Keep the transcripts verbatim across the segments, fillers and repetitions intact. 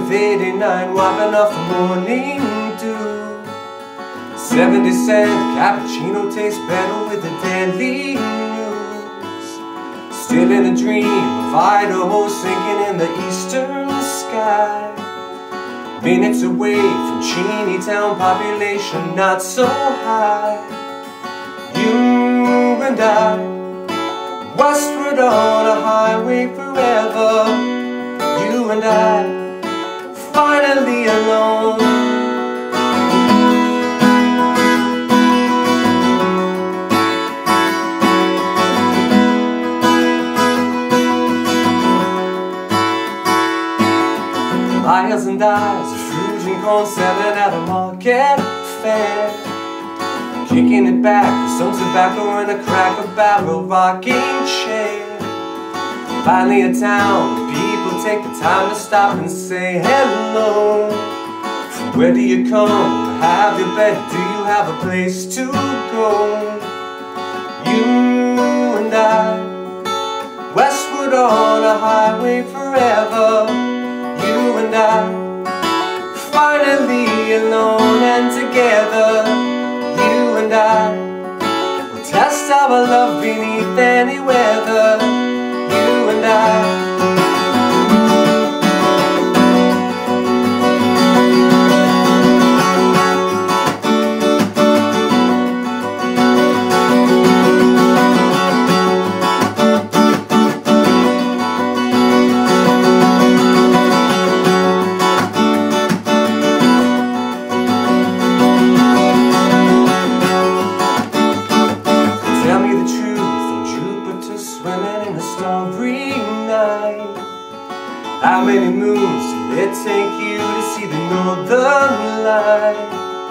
of eighty-nine, wiping off the morning dew. Seventy cent cappuccino tastes better with the daily news. Still in a dream of Idaho sinking in the eastern sky. Minutes away from Cheney Town, population not so high. You and I, westward on a highway forever. You and I, finally alone. Liars and eyes, a fruiting corn selling at a market fair. Kicking it back with some tobacco and a cracker barrel rocking chair. Finally a town, people take the time to stop and say hello. From where do you come? Have you bed? Do you have a place to go? You and I, westward on a highway forever. You and I, finally alone and together. You and I, will test our love beneath any weather. You and I. How many moons did it take you to see the northern light?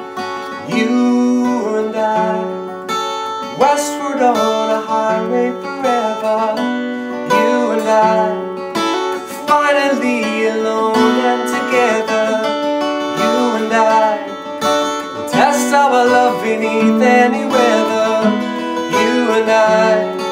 You and I, westward on a highway forever. You and I, finally alone and together. You and I, will test our love beneath any weather. You and I.